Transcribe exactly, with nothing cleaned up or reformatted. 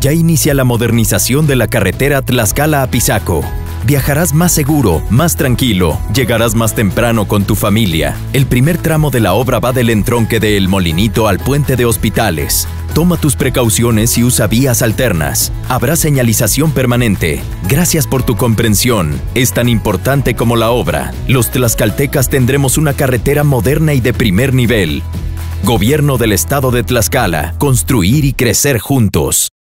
Ya inicia la modernización de la carretera Tlaxcala-Apizaco. Viajarás más seguro, más tranquilo, llegarás más temprano con tu familia. El primer tramo de la obra va del entronque de El Molinito al puente de Hospitales. Toma tus precauciones y usa vías alternas. Habrá señalización permanente. Gracias por tu comprensión. Es tan importante como la obra. Los tlaxcaltecas tendremos una carretera moderna y de primer nivel. Gobierno del Estado de Tlaxcala. Construir y crecer juntos.